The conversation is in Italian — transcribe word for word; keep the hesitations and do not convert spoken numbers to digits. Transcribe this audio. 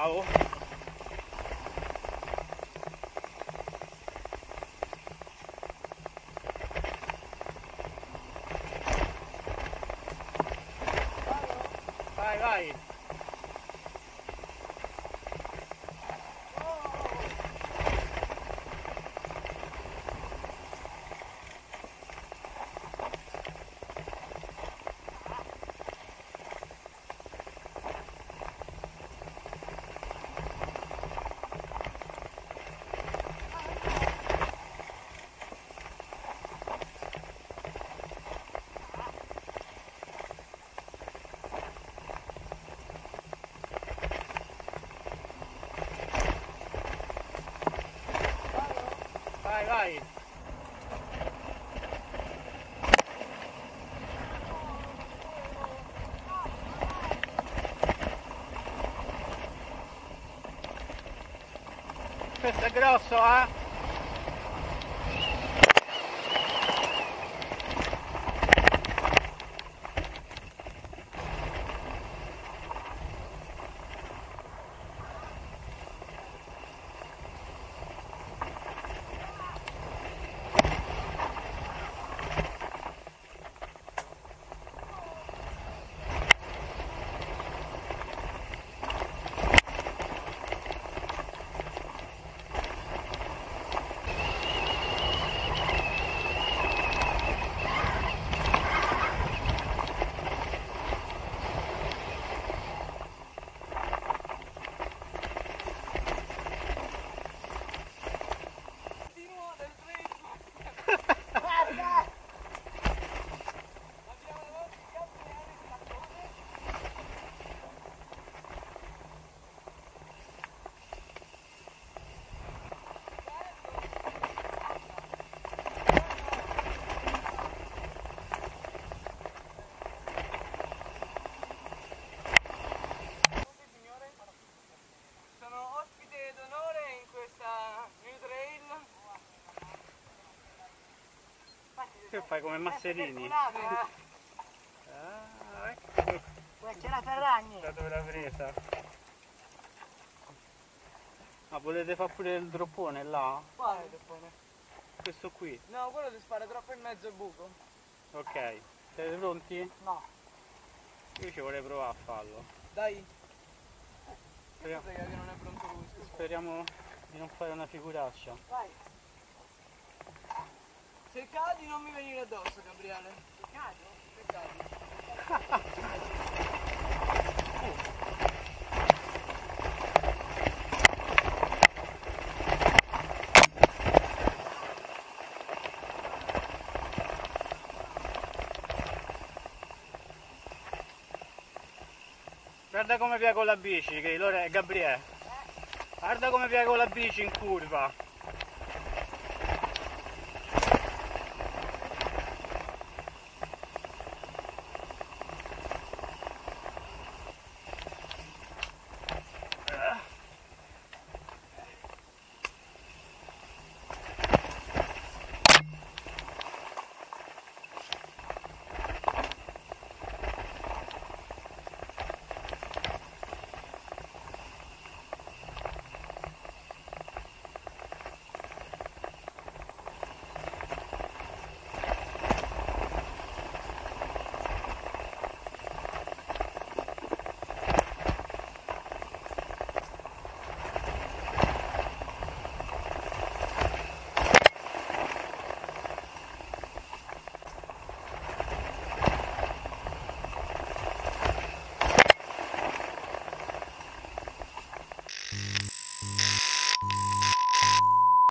bravo. Vai, vai. Vai, vai. Questo è grosso, eh? Che fai come Masserini? Ah, ecco. C'è la Ferragni. Da dove l'ha presa? Ma volete fare pure il droppone là? Quale droppone? Questo qui? No, quello ti spara troppo in mezzo al buco. Ok, siete pronti? No. Io ci vorrei provare a farlo. Dai. Speriamo, che non è pronto lui. speriamo di non fare una figuraccia. Vai. Se cadi non mi venire addosso, Gabriele. Se cado? Se cadi. Guarda come piega con la bici, che Lore... Gabriele. Guarda come piega con la bici in curva.